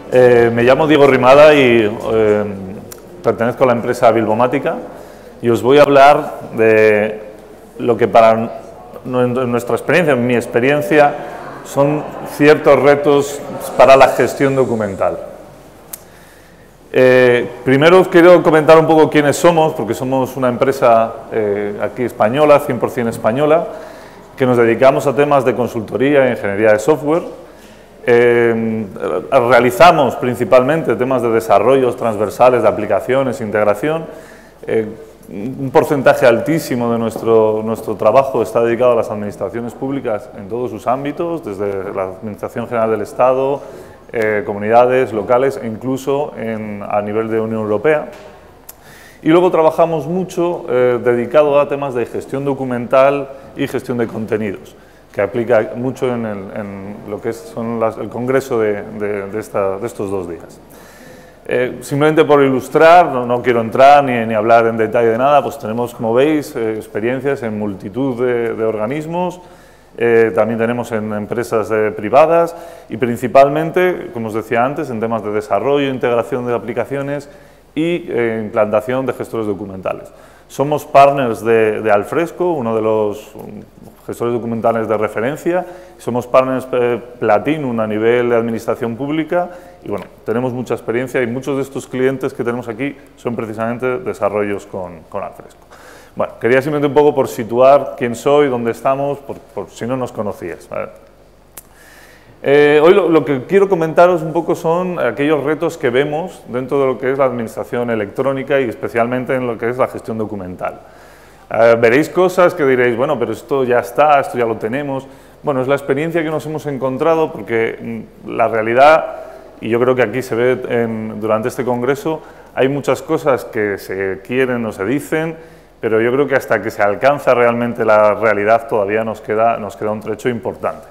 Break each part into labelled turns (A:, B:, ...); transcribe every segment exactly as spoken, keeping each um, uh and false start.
A: Eh, me llamo Diego Rimada y eh, pertenezco a la empresa Bilbomática y os voy a hablar de lo que para nuestra experiencia, en mi experiencia, son ciertos retos para la gestión documental. Eh, primero os quiero comentar un poco quiénes somos, porque somos una empresa eh, aquí española, cien por cien española, que nos dedicamos a temas de consultoría e ingeniería de software. Eh, realizamos principalmente temas de desarrollos transversales de aplicaciones, integración. Eh, un porcentaje altísimo de nuestro, nuestro trabajo está dedicado a las administraciones públicas en todos sus ámbitos, desde la Administración General del Estado, eh, comunidades locales e incluso en, a nivel de Unión Europea. Y luego trabajamos mucho eh, dedicado a temas de gestión documental y gestión de contenidos, que aplica mucho en, el, en lo que es, son las, el congreso de, de, de, esta, de estos dos días. Eh, simplemente por ilustrar, no, no quiero entrar ni, ni hablar en detalle de nada, pues tenemos, como veis, eh, experiencias en multitud de, de organismos, eh, también tenemos en empresas eh, privadas y principalmente, como os decía antes, en temas de desarrollo, integración de aplicaciones y eh, implantación de gestores documentales. Somos partners de, de Alfresco, uno de los gestores documentales de referencia. Somos partners eh, Platinum a nivel de administración pública y bueno, tenemos mucha experiencia y muchos de estos clientes que tenemos aquí son precisamente desarrollos con, con Alfresco. Bueno, quería simplemente un poco por situar quién soy, dónde estamos, por, por si no nos conocíais, ¿vale? Eh, hoy lo, lo que quiero comentaros un poco son aquellos retos que vemos dentro de lo que es la administración electrónica y especialmente en lo que es la gestión documental. Eh, veréis cosas que diréis, bueno, pero esto ya está, esto ya lo tenemos. Bueno, es la experiencia que nos hemos encontrado porque la realidad, y yo creo que aquí se ve en, durante este congreso, hay muchas cosas que se quieren o se dicen, pero yo creo que hasta que se alcanza realmente la realidad todavía nos queda, nos queda un trecho importante.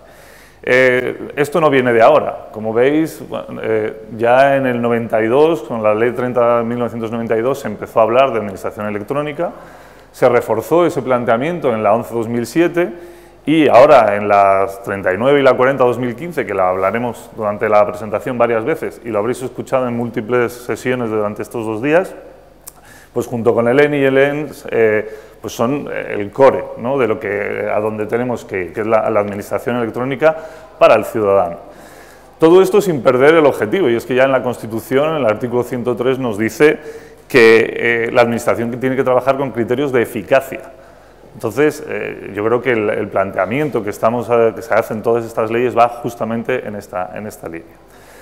A: Eh, esto no viene de ahora, como veis, eh, ya en el noventa y dos, con la ley treinta de mil novecientos noventa y dos, se empezó a hablar de administración electrónica, se reforzó ese planteamiento en la once barra dos mil siete y ahora en las treinta y nueve y la cuarenta barra dos mil quince, que la hablaremos durante la presentación varias veces y lo habréis escuchado en múltiples sesiones durante estos dos días, pues junto con el E N I y el E N S, eh, pues son el core, ¿no?, de lo que, a donde tenemos que ir, que es la, la administración electrónica para el ciudadano. Todo esto sin perder el objetivo, y es que ya en la Constitución, en el artículo ciento tres, nos dice que eh, la administración tiene que trabajar con criterios de eficacia. Entonces, eh, yo creo que el, el planteamiento que, estamos, que se hace en todas estas leyes va justamente en esta, en esta línea.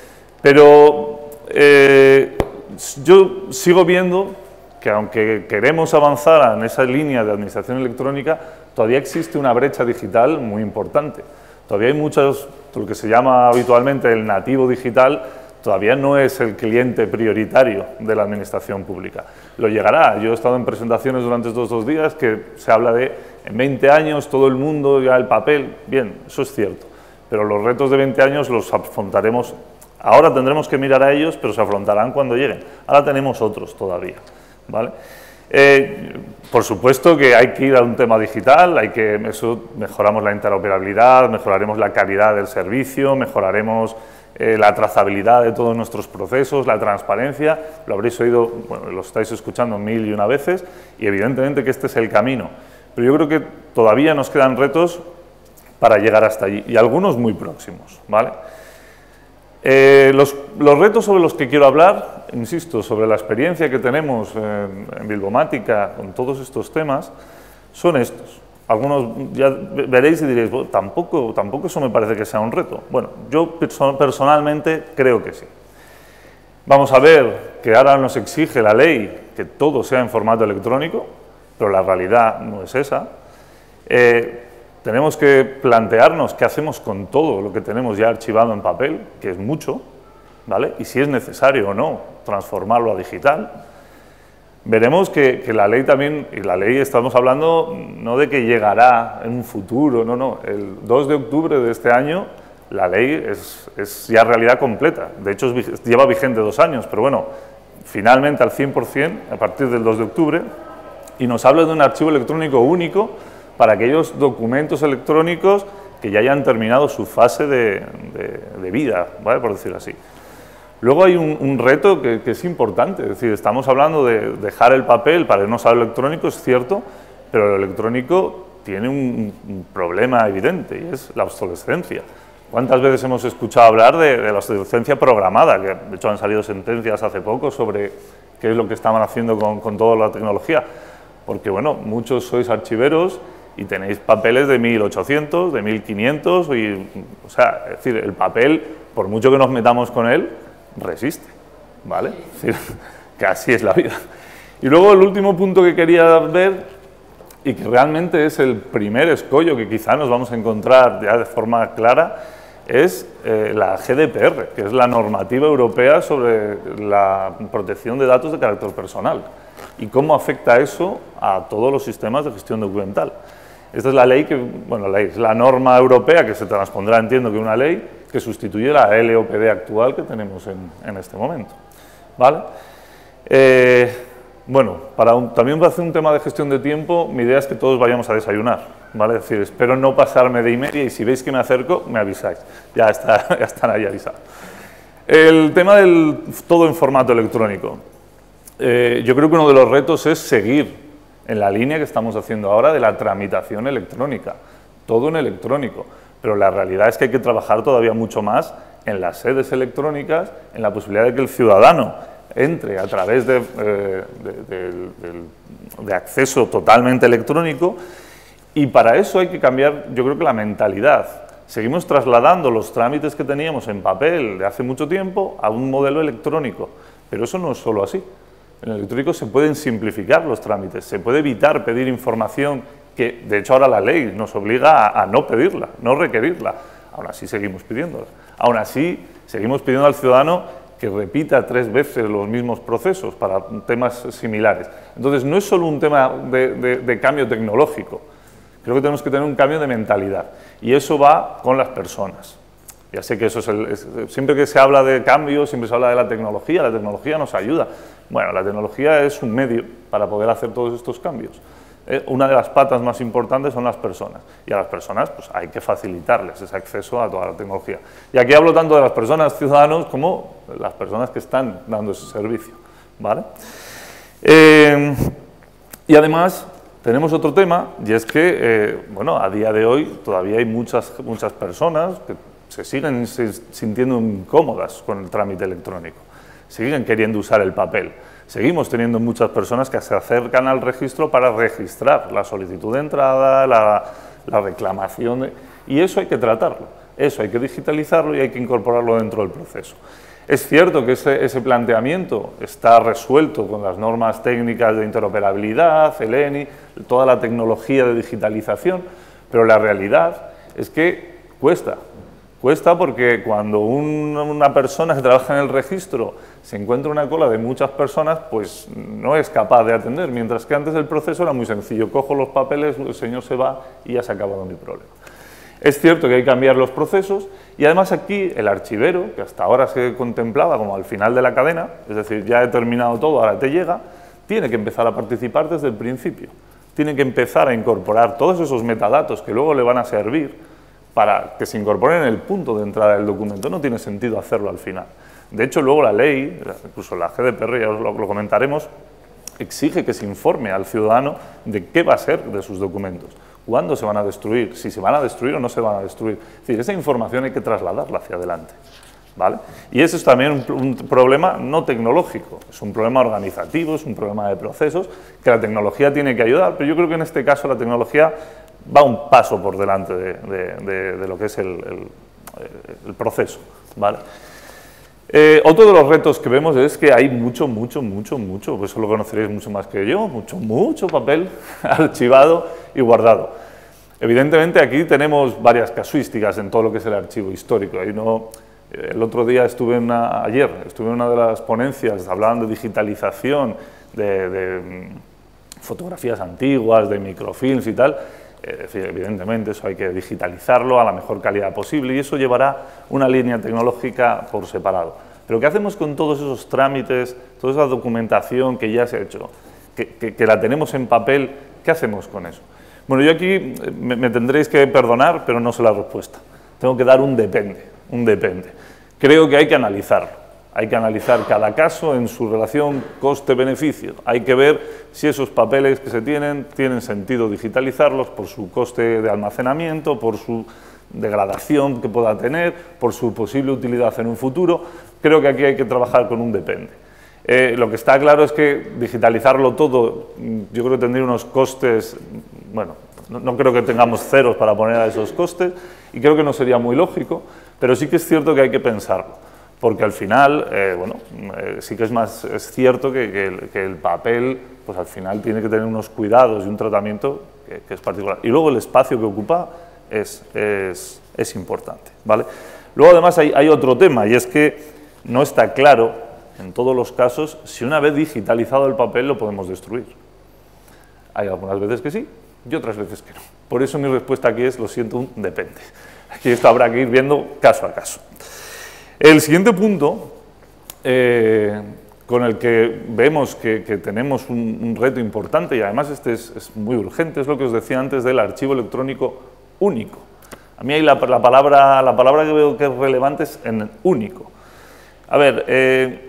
A: Pero eh, yo sigo viendo que aunque queremos avanzar en esa línea de administración electrónica, todavía existe una brecha digital muy importante. Todavía hay muchos, lo que se llama habitualmente el nativo digital, todavía no es el cliente prioritario de la administración pública. Lo llegará. Yo he estado en presentaciones durante estos dos días que se habla de en veinte años todo el mundo ya el papel. Bien, eso es cierto, pero los retos de veinte años los afrontaremos. Ahora tendremos que mirar a ellos, pero se afrontarán cuando lleguen. Ahora tenemos otros todavía, ¿vale? Eh, por supuesto que hay que ir a un tema digital, hay que, eso, mejoramos la interoperabilidad, mejoraremos la calidad del servicio, mejoraremos eh, la trazabilidad de todos nuestros procesos, la transparencia, lo habréis oído, bueno, lo estáis escuchando mil y una veces, y evidentemente que este es el camino, pero yo creo que todavía nos quedan retos para llegar hasta allí, y algunos muy próximos, ¿vale? Eh, los, los retos sobre los que quiero hablar, insisto, sobre la experiencia que tenemos en, en Bilbomática con todos estos temas, son estos. Algunos ya veréis y diréis, bueno, tampoco, tampoco eso me parece que sea un reto. Bueno, yo perso personalmente creo que sí. Vamos a ver que ahora nos exige la ley que todo sea en formato electrónico, pero la realidad no es esa. Eh, Tenemos que plantearnos qué hacemos con todo lo que tenemos ya archivado en papel, que es mucho, ¿vale? Y si es necesario o no transformarlo a digital. Veremos que, que la ley también, y la ley estamos hablando no de que llegará en un futuro, no, no. El dos de octubre de este año la ley es, es ya realidad completa. De hecho, es, lleva vigente dos años, pero bueno, finalmente al cien por cien a partir del dos de octubre, y nos habla de un archivo electrónico único para aquellos documentos electrónicos que ya hayan terminado su fase de, de, de vida, ¿vale?, por decirlo así. Luego hay un, un reto que, que es importante, es decir, estamos hablando de dejar el papel para irnos al electrónico, es cierto, pero el electrónico tiene un, un problema evidente y es la obsolescencia. ¿Cuántas veces hemos escuchado hablar de, de la obsolescencia programada? Que de hecho han salido sentencias hace poco sobre qué es lo que estaban haciendo con, con toda la tecnología. Porque, bueno, muchos sois archiveros y tenéis papeles de mil ochocientos, de mil quinientos, y, o sea, es decir, el papel, por mucho que nos metamos con él, resiste, ¿vale? Es decir, que así es la vida. Y luego el último punto que quería ver, y que realmente es el primer escollo que quizá nos vamos a encontrar ya de forma clara, es eh, la G D P R, que es la normativa europea sobre la protección de datos de carácter personal y cómo afecta eso a todos los sistemas de gestión documental. Esta es la ley que, bueno, la ley, es la norma europea que se transpondrá, entiendo que una ley que sustituye la L O P D actual que tenemos en, en este momento, ¿vale? Eh, bueno, para un, también para hacer un tema de gestión de tiempo, mi idea es que todos vayamos a desayunar, ¿vale? Es decir, espero no pasarme de y media y si veis que me acerco, me avisáis, ya, está, ya están ahí avisados. El tema del todo en formato electrónico. Eh, yo creo que uno de los retos es seguir en la línea que estamos haciendo ahora de la tramitación electrónica, todo en electrónico, pero la realidad es que hay que trabajar todavía mucho más en las sedes electrónicas, en la posibilidad de que el ciudadano entre a través de, eh, de, de, de, de acceso totalmente electrónico, y para eso hay que cambiar, yo creo que la mentalidad. Seguimos trasladando los trámites que teníamos en papel de hace mucho tiempo a un modelo electrónico, pero eso no es solo así. En el electrónico se pueden simplificar los trámites, se puede evitar pedir información que, de hecho, ahora la ley nos obliga a, a no pedirla, no requerirla. Aún así seguimos pidiéndola. Aún así seguimos pidiendo al ciudadano que repita tres veces los mismos procesos para temas similares. Entonces, no es solo un tema de, de, de cambio tecnológico, creo que tenemos que tener un cambio de mentalidad, y eso va con las personas. Ya sé que eso es, el, es siempre que se habla de cambio, siempre se habla de la tecnología, la tecnología nos ayuda. Bueno, la tecnología es un medio para poder hacer todos estos cambios. Eh, una de las patas más importantes son las personas, y a las personas pues, hay que facilitarles ese acceso a toda la tecnología. Y aquí hablo tanto de las personas ciudadanos como de las personas que están dando ese servicio, ¿vale? Eh, y además tenemos otro tema, y es que, eh, bueno, a día de hoy todavía hay muchas, muchas personas que se siguen sintiendo incómodas con el trámite electrónico, siguen queriendo usar el papel. Seguimos teniendo muchas personas que se acercan al registro para registrar la solicitud de entrada, la, la reclamación, de, y eso hay que tratarlo, eso hay que digitalizarlo y hay que incorporarlo dentro del proceso. Es cierto que ese, ese planteamiento está resuelto con las normas técnicas de interoperabilidad, el E N I, toda la tecnología de digitalización, pero la realidad es que cuesta. Cuesta porque cuando un, una persona que trabaja en el registro se encuentra una cola de muchas personas, pues no es capaz de atender, mientras que antes el proceso era muy sencillo, cojo los papeles, el señor se va y ya se ha acabado mi problema. Es cierto que hay que cambiar los procesos y además aquí el archivero, que hasta ahora se contemplaba como al final de la cadena, es decir, ya he terminado todo, ahora te llega, tiene que empezar a participar desde el principio, tiene que empezar a incorporar todos esos metadatos que luego le van a servir para que se incorporen en el punto de entrada del documento. No tiene sentido hacerlo al final. De hecho, luego la ley, incluso la G D P R, ya lo, lo comentaremos, exige que se informe al ciudadano de qué va a ser de sus documentos, cuándo se van a destruir, si se van a destruir o no se van a destruir. Es decir, esa información hay que trasladarla hacia adelante, ¿vale? Y ese es también un, un problema no tecnológico, es un problema organizativo, es un problema de procesos, que la tecnología tiene que ayudar, pero yo creo que en este caso la tecnología va un paso por delante de, de, de, de lo que es el, el, el proceso, ¿vale? Eh, otro de los retos que vemos es que hay mucho, mucho, mucho, mucho, pues eso lo conoceréis mucho más que yo, mucho, mucho papel archivado y guardado. Evidentemente aquí tenemos varias casuísticas en todo lo que es el archivo histórico. Hay uno, el otro día estuve en una, ayer, estuve en una de las ponencias, hablaban de digitalización, de, de fotografías antiguas, de microfilms y tal. Es decir, evidentemente eso hay que digitalizarlo a la mejor calidad posible y eso llevará una línea tecnológica por separado. Pero ¿qué hacemos con todos esos trámites, toda esa documentación que ya se ha hecho, que, que, que la tenemos en papel? ¿Qué hacemos con eso? Bueno, yo aquí me, me tendréis que perdonar, pero no sé la respuesta. Tengo que dar un depende, un depende. Creo que hay que analizarlo. Hay que analizar cada caso en su relación coste-beneficio. Hay que ver si esos papeles que se tienen, tienen sentido digitalizarlos por su coste de almacenamiento, por su degradación que pueda tener, por su posible utilidad en un futuro. Creo que aquí hay que trabajar con un depende. Eh, lo que está claro es que digitalizarlo todo, yo creo que tendría unos costes, bueno, no, no creo que tengamos ceros para poner a esos costes, y creo que no sería muy lógico, pero sí que es cierto que hay que pensarlo, porque al final, eh, bueno, eh, sí que es más es cierto que, que, el, que el papel, pues al final tiene que tener unos cuidados y un tratamiento que, que es particular. Y luego el espacio que ocupa es, es, es importante, ¿vale? Luego además hay, hay otro tema, y es que no está claro, en todos los casos, si una vez digitalizado el papel lo podemos destruir. Hay algunas veces que sí y otras veces que no. Por eso mi respuesta aquí es, lo siento, un depende. Aquí esto habrá que ir viendo caso a caso. El siguiente punto, eh, con el que vemos que, que tenemos un, un reto importante, y además este es, es muy urgente, es lo que os decía antes del archivo electrónico único. A mí hay la, la, palabra, la palabra que veo que es relevante es en único. A ver, eh,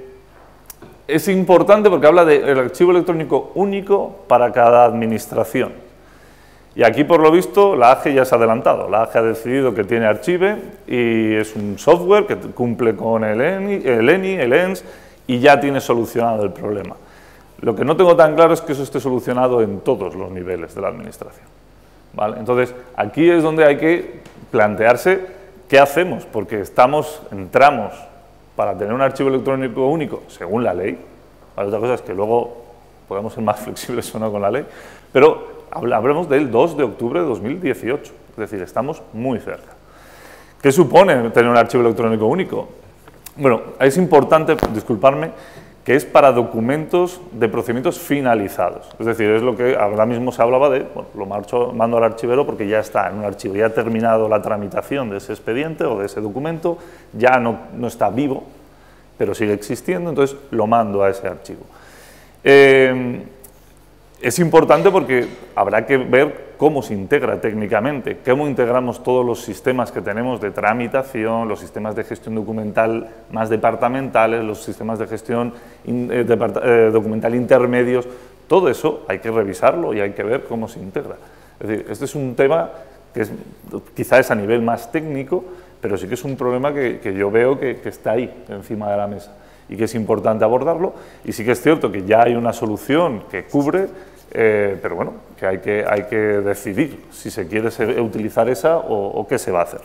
A: es importante porque habla del archivo electrónico único para cada administración. Y aquí, por lo visto, la A G ya se ha adelantado. La A G ha decidido que tiene Archive y es un software que cumple con el E N I, el E N I, el E N S y ya tiene solucionado el problema. Lo que no tengo tan claro es que eso esté solucionado en todos los niveles de la administración, ¿vale? Entonces, aquí es donde hay que plantearse qué hacemos, porque estamos, entramos para tener un archivo electrónico único, según la ley. Hay otra cosa es que luego podemos ser más flexibles o no con la ley, pero hablamos del dos de octubre de dos mil dieciocho, es decir, estamos muy cerca. ¿Qué supone tener un archivo electrónico único? Bueno, es importante, disculparme, que es para documentos de procedimientos finalizados. Es decir, es lo que ahora mismo se hablaba de, bueno, lo marcho, mando al archivero porque ya está en un archivo, ya ha terminado la tramitación de ese expediente o de ese documento, ya no, no está vivo, pero sigue existiendo, entonces lo mando a ese archivo. Eh, Es importante porque habrá que ver cómo se integra técnicamente, cómo integramos todos los sistemas que tenemos de tramitación, los sistemas de gestión documental más departamentales, los sistemas de gestión eh, depart eh, documental intermedios, todo eso hay que revisarlo y hay que ver cómo se integra. Es decir, este es un tema que es, quizá es a nivel más técnico, pero sí que es un problema que, que yo veo que, que está ahí, encima de la mesa, y que es importante abordarlo, y sí que es cierto que ya hay una solución que cubre, eh, pero bueno, que hay, que hay que decidir si se quiere ser, utilizar esa o, o qué se va a hacer.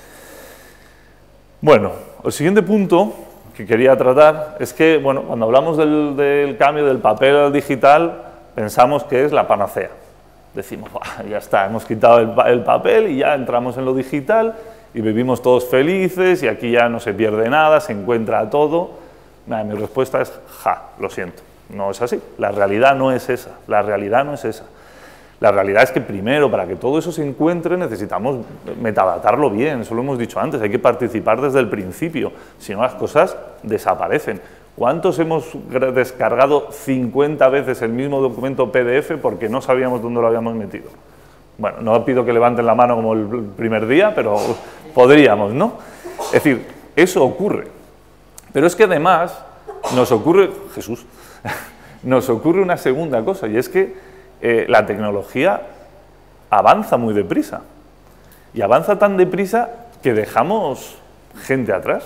A: Bueno, el siguiente punto que quería tratar es que, bueno, cuando hablamos del, del cambio del papel al digital, pensamos que es la panacea. Decimos, ya está, hemos quitado el, el papel y ya entramos en lo digital y vivimos todos felices y aquí ya no se pierde nada, se encuentra todo. Nah, mi respuesta es, ja, lo siento, no es así. La realidad no es esa, la realidad no es esa. La realidad es que primero, para que todo eso se encuentre, necesitamos metadatarlo bien, eso lo hemos dicho antes, hay que participar desde el principio, si no las cosas desaparecen. ¿Cuántos hemos descargado cincuenta veces el mismo documento P D F porque no sabíamos dónde lo habíamos metido? Bueno, no pido que levanten la mano como el primer día, pero podríamos, ¿no? Es decir, eso ocurre. Pero es que además nos ocurre, Jesús, nos ocurre una segunda cosa, y es que eh, la tecnología avanza muy deprisa. Y avanza tan deprisa que dejamos gente atrás.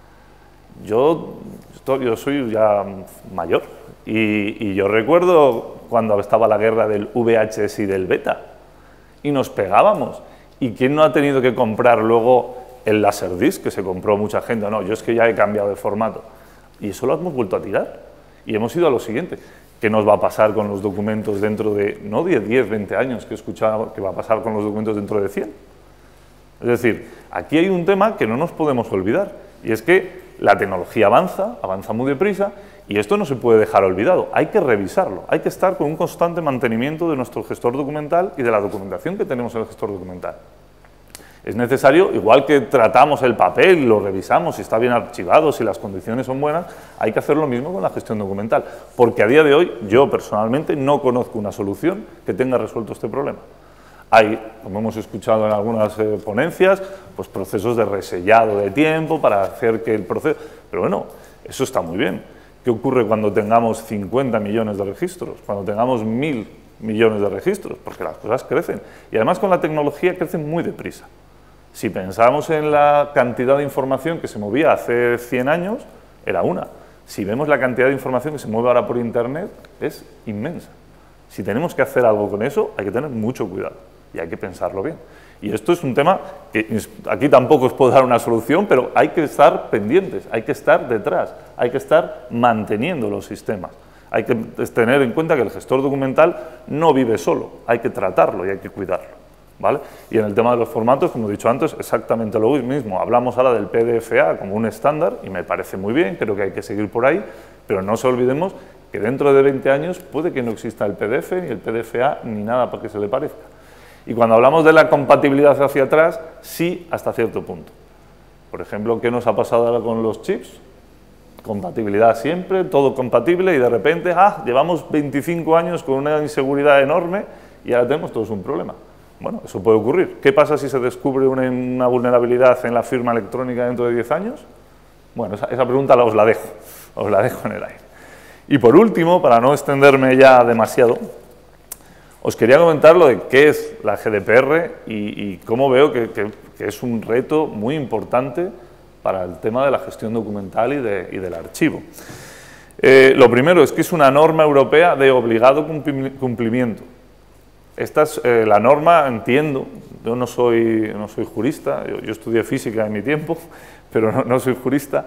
A: Yo, yo soy ya mayor, y, y yo recuerdo cuando estaba la guerra del V H S y del beta, y nos pegábamos. ¿Y quién no ha tenido que comprar luego el Laserdisc, que se compró mucha gente? No, yo es que ya he cambiado de formato. Y eso lo hemos vuelto a tirar. Y hemos ido a lo siguiente. ¿Qué nos va a pasar con los documentos dentro de, no de diez, veinte años, que he escuchado que va a pasar con los documentos dentro de cien? Es decir, aquí hay un tema que no nos podemos olvidar. Y es que la tecnología avanza, avanza muy deprisa, y esto no se puede dejar olvidado. Hay que revisarlo. Hay que estar con un constante mantenimiento de nuestro gestor documental y de la documentación que tenemos en el gestor documental. Es necesario, igual que tratamos el papel, lo revisamos, si está bien archivado, si las condiciones son buenas, hay que hacer lo mismo con la gestión documental, porque a día de hoy yo personalmente no conozco una solución que tenga resuelto este problema. Hay, como hemos escuchado en algunas eh, ponencias, pues procesos de resellado de tiempo para hacer que el proceso... Pero bueno, Eso está muy bien. ¿Qué ocurre cuando tengamos cincuenta millones de registros? Cuando tengamos mil millones de registros, porque las cosas crecen. Y además con la tecnología crecen muy deprisa. Si pensamos en la cantidad de información que se movía hace cien años, era una. Si vemos la cantidad de información que se mueve ahora por Internet, es inmensa. Si tenemos que hacer algo con eso, hay que tener mucho cuidado y hay que pensarlo bien. Y esto es un tema que aquí tampoco os puedo dar una solución, pero hay que estar pendientes, hay que estar detrás, hay que estar manteniendo los sistemas. Hay que tener en cuenta que el gestor documental no vive solo, hay que tratarlo y hay que cuidarlo, ¿vale? Y en el tema de los formatos, como he dicho antes, exactamente lo mismo. Hablamos ahora del P D F A como un estándar y me parece muy bien, creo que hay que seguir por ahí, pero no se olvidemos que dentro de veinte años puede que no exista el P D F, ni el P D F A, ni nada para que se le parezca. Y cuando hablamos de la compatibilidad hacia atrás, sí, hasta cierto punto. Por ejemplo, ¿qué nos ha pasado ahora con los chips? Compatibilidad siempre, todo compatible, y de repente, ah, llevamos veinticinco años con una inseguridad enorme y ahora tenemos todos un problema. Bueno, eso puede ocurrir. ¿Qué pasa si se descubre una, una vulnerabilidad en la firma electrónica dentro de diez años? Bueno, esa, esa pregunta os la dejo, os la dejo en el aire. Y por último, para no extenderme ya demasiado, os quería comentar lo de qué es la G D P R y, y cómo veo que, que, que es un reto muy importante para el tema de la gestión documental y, de, y del archivo. Eh, lo primero es que es una norma europea de obligado cumplimiento. Esta es eh, la norma, entiendo, yo no soy, no soy jurista, yo, yo estudié física en mi tiempo, pero no, no soy jurista,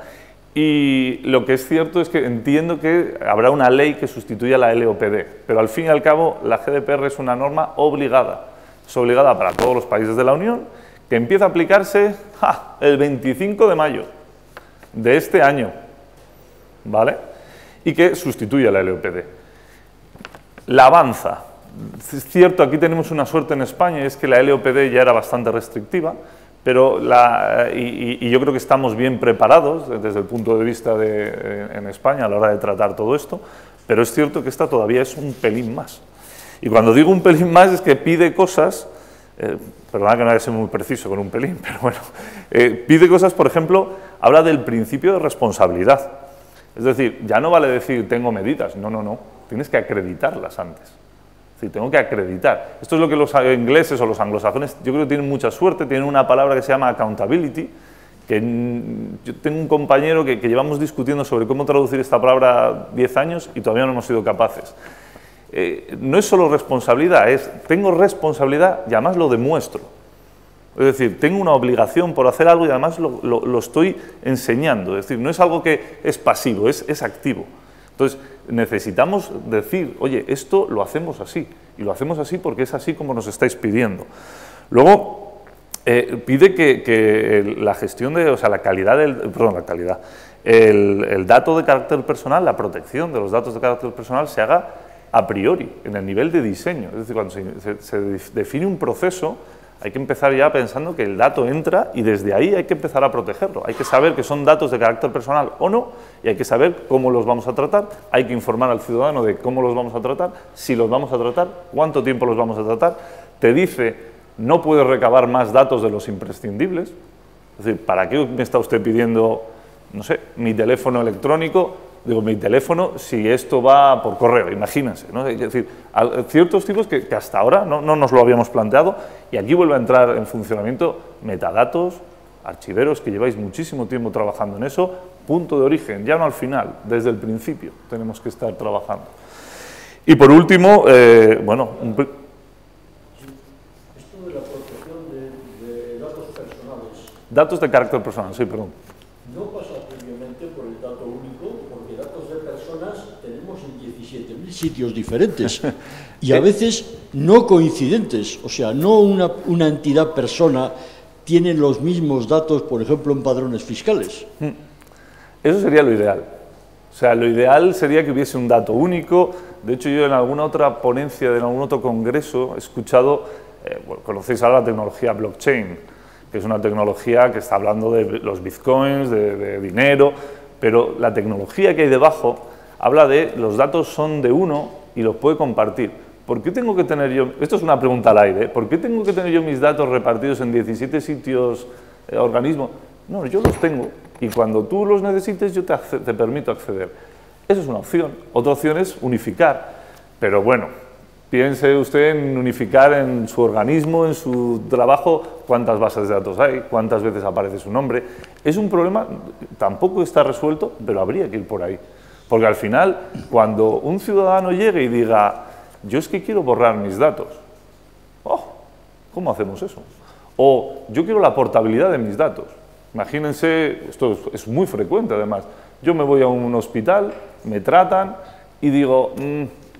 A: y lo que es cierto es que entiendo que habrá una ley que sustituya la L O P D, pero al fin y al cabo la G D P R es una norma obligada, es obligada para todos los países de la Unión, que empieza a aplicarse ¡ja!, el veinticinco de mayo de este año, ¿vale? Y que sustituye a la L O P D. La avanza. Es cierto, aquí tenemos una suerte en España, y es que la L O P D ya era bastante restrictiva, pero la, y, y yo creo que estamos bien preparados desde el punto de vista de en España a la hora de tratar todo esto, pero es cierto que esta todavía es un pelín más. Y cuando digo un pelín más es que pide cosas, eh, perdona que no haya sido muy preciso con un pelín, pero bueno, eh, pide cosas, por ejemplo, habla del principio de responsabilidad. Es decir, ya no vale decir tengo medidas, no, no, no, tienes que acreditarlas antes. Es decir, tengo que acreditar. Esto es lo que los ingleses o los anglosajones, yo creo que tienen mucha suerte, tienen una palabra que se llama accountability, que yo tengo un compañero que, que llevamos discutiendo sobre cómo traducir esta palabra diez años y todavía no hemos sido capaces. Eh, no es solo responsabilidad, es tengo responsabilidad y además lo demuestro. Es decir, tengo una obligación por hacer algo y además lo, lo, lo estoy enseñando. Es decir, no es algo que es pasivo, es, es activo. Entonces, necesitamos decir, oye, esto lo hacemos así, y lo hacemos así porque es así como nos estáis pidiendo. Luego, eh, pide que, que la gestión de, o sea, la calidad del, perdón, la calidad, el, el dato de carácter personal, la protección de los datos de carácter personal se haga a priori, en el nivel de diseño. Es decir, cuando se, se, se define un proceso, hay que empezar ya pensando que el dato entra y desde ahí hay que empezar a protegerlo. Hay que saber que son datos de carácter personal o no y hay que saber cómo los vamos a tratar. Hay que informar al ciudadano de cómo los vamos a tratar, si los vamos a tratar, cuánto tiempo los vamos a tratar. Te dice, no puedes recabar más datos de los imprescindibles. Es decir, ¿para qué me está usted pidiendo, no sé, mi teléfono electrónico? Digo, mi teléfono, si esto va por correo, imagínense, ¿no? Es decir, ciertos tipos que, que hasta ahora no, no nos lo habíamos planteado y aquí vuelve a entrar en funcionamiento metadatos, archiveros, que lleváis muchísimo tiempo trabajando en eso, punto de origen, ya no al final, desde el principio tenemos que estar trabajando. Y por último, eh, bueno... Un... Esto
B: de la protección de, de datos personales.
A: Datos de carácter personal, sí, perdón.
B: No pasa previamente por el dato único, porque datos de personas tenemos en diecisiete mil sitios diferentes y a veces no coincidentes, o sea, no una, una entidad persona tiene los mismos datos, por ejemplo, en padrones fiscales.
A: Eso sería lo ideal. O sea, lo ideal sería que hubiese un dato único. De hecho, yo en alguna otra ponencia, en algún otro congreso, he escuchado, eh, bueno, conocéis ahora la tecnología blockchain, que es una tecnología que está hablando de los bitcoins, de, de dinero, pero la tecnología que hay debajo habla de los datos son de uno y los puede compartir. ¿Por qué tengo que tener yo, esto es una pregunta al aire, ¿por qué tengo que tener yo mis datos repartidos en diecisiete sitios, eh, organismos? No, yo los tengo y cuando tú los necesites yo te, te permito acceder. Eso es una opción. Otra opción es unificar, pero bueno, piense usted en unificar en su organismo, en su trabajo, cuántas bases de datos hay, cuántas veces aparece su nombre. Es un problema, tampoco está resuelto, pero habría que ir por ahí. Porque al final, cuando un ciudadano llegue y diga, yo es que quiero borrar mis datos, oh, ¿cómo hacemos eso? O yo quiero la portabilidad de mis datos. Imagínense, esto es, es muy frecuente además, yo me voy a un hospital, me tratan y digo, mmm,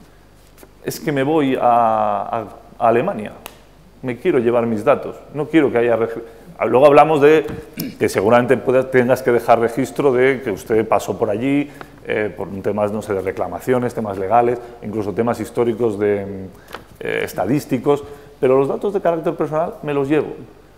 A: es que me voy a, a, a Alemania, me quiero llevar mis datos, no quiero que haya... Luego hablamos de que seguramente puedas, tengas que dejar registro de que usted pasó por allí, eh, por temas, no sé, de reclamaciones, temas legales, incluso temas históricos de, eh, estadísticos, pero los datos de carácter personal me los llevo.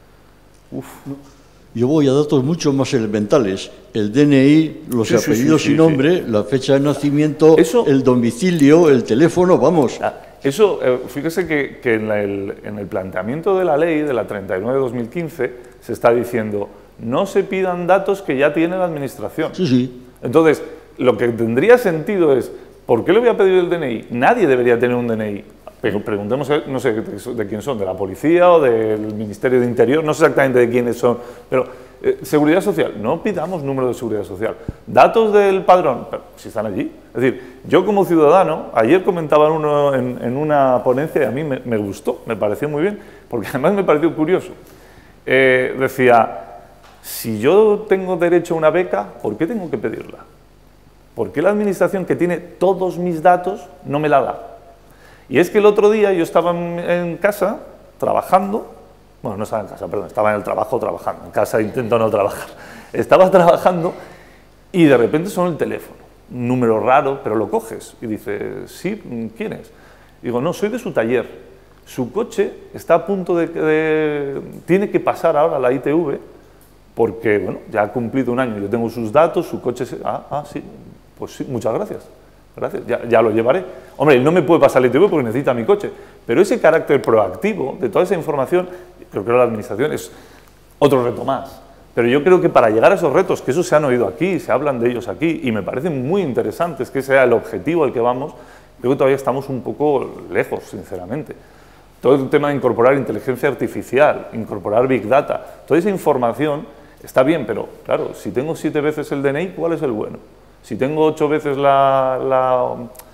A: Uf.
B: Yo voy a datos mucho más elementales, el D N I, los
A: sí,
B: apellidos
A: sí, sí,
B: y nombre,
A: sí.
B: la fecha de nacimiento,
A: eso,
B: el domicilio, el teléfono, vamos.
A: Eso, eh, fíjese que, que en, la, el, en el planteamiento de la ley, de la treinta y nueve de dos mil quince, se está diciendo, no se pidan datos que ya tiene la administración.
B: Sí, sí.
A: Entonces, lo que tendría sentido es, ¿por qué le voy a pedir el D N I? Nadie debería tener un D N I. Pero preguntemos, no sé de quién son, de la policía o del Ministerio de Interior, no sé exactamente de quiénes son, pero eh, seguridad social, no pidamos número de seguridad social. Datos del padrón, pero si están allí. Es decir, yo como ciudadano, ayer comentaba uno en, en una ponencia y a mí me, me gustó, me pareció muy bien, porque además me pareció curioso. Eh, decía, si yo tengo derecho a una beca, ¿por qué tengo que pedirla? ¿Por qué la administración que tiene todos mis datos no me la da? Y es que el otro día yo estaba en, en casa trabajando, bueno, no estaba en casa, perdón, estaba en el trabajo trabajando, en casa intento no trabajar, estaba trabajando y de repente sonó el teléfono, un número raro, pero lo coges y dices, sí, ¿quién es? Digo, no, soy de su taller, su coche está a punto de, de tiene que pasar ahora a la I T V porque, bueno, ya ha cumplido un año, yo tengo sus datos, su coche, se, ah, ah, sí, pues sí, muchas gracias. Gracias, ya, ya lo llevaré. Hombre, él no me puede pasar el I T V porque necesita mi coche, pero ese carácter proactivo de toda esa información, creo que la administración es otro reto más. Pero yo creo que para llegar a esos retos, que esos se han oído aquí, se hablan de ellos aquí, y me parecen muy interesantes que sea el objetivo al que vamos, creo que todavía estamos un poco lejos, sinceramente. Todo el tema de incorporar inteligencia artificial, incorporar Big Data, toda esa información está bien, pero claro, si tengo siete veces el D N I, ¿cuál es el bueno? Si tengo ocho veces la, la,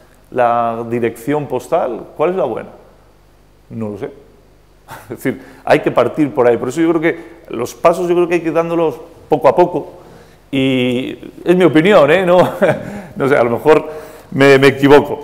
A: la dirección postal, ¿cuál es la buena? No lo sé. Es decir, hay que partir por ahí. Por eso yo creo que los pasos yo creo que hay que ir dándolos poco a poco. Y es mi opinión, ¿eh? No, no sé, a lo mejor me, me equivoco.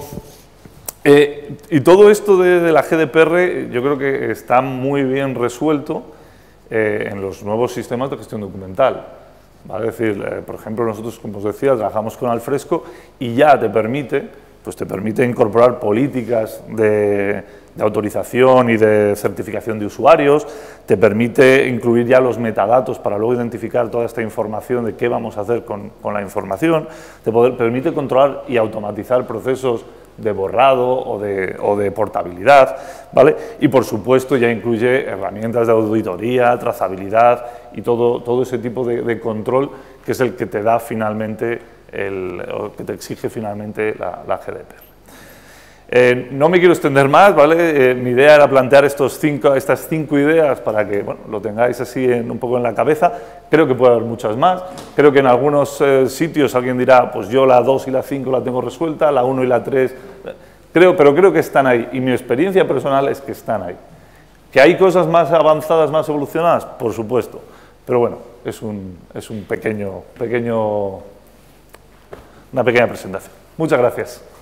A: Eh, y todo esto de, de la G D P R yo creo que está muy bien resuelto eh, en los nuevos sistemas de gestión documental. ¿Vale? Es decir, eh, por ejemplo, nosotros, como os decía, trabajamos con Alfresco y ya te permite, pues te permite incorporar políticas de, de autorización y de certificación de usuarios, te permite incluir ya los metadatos para luego identificar toda esta información de qué vamos a hacer con, con la información, te poder, permite controlar y automatizar procesos de borrado o de, o de portabilidad, ¿vale? Y por supuesto ya incluye herramientas de auditoría, trazabilidad y todo, todo ese tipo de, de control que es el que te da finalmente, el, o que te exige finalmente la, la G D P R. Eh, no me quiero extender más, ¿vale? Eh, mi idea era plantear estos cinco, estas cinco ideas para que bueno, lo tengáis así en, un poco en la cabeza. Creo que puede haber muchas más. Creo que en algunos eh, sitios alguien dirá, pues yo la dos y la cinco la tengo resuelta, la uno y la tres... Creo, pero creo que están ahí, y mi experiencia personal es que están ahí. ¿Que hay cosas más avanzadas, más evolucionadas? Por supuesto. Pero bueno, es un, es un pequeño, pequeño, una pequeña presentación. Muchas gracias.